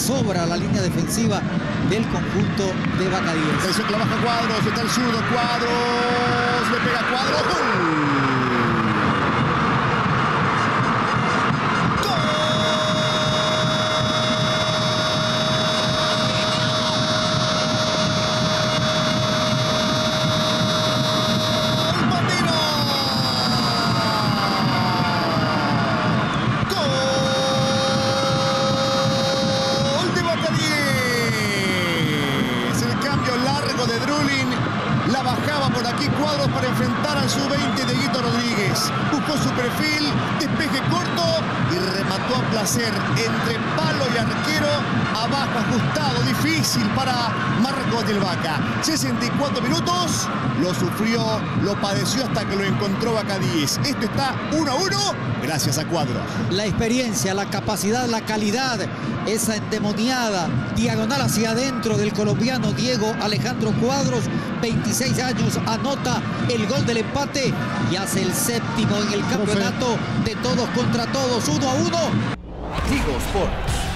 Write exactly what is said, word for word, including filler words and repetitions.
Sobra la línea defensiva del conjunto de Bacadíes. Atención que la baja Cuadros, está el zurdo Cuadros, le pega Cuadros, ¡gol! De Drulin, la bajaba por aquí Cuadros para enfrentar al sub veinte de Guito Rodríguez. Buscó su perfil, despeje corto y remató a placer entre palo y arquero, abajo ajustado, difícil para Marcos del Vaca. sesenta y cuatro minutos, lo sufrió, lo padeció hasta que lo encontró Bacadíes. Esto está uno a uno gracias a Cuadros. La experiencia, la capacidad, la calidad, esa endemoniada diagonal hacia adentro del colombiano Diego Alejandro Cuadros, veintiséis años, anota el gol del empate y hace el séptimo en el campeonato de todos contra todos, uno a uno. Tigo Sports.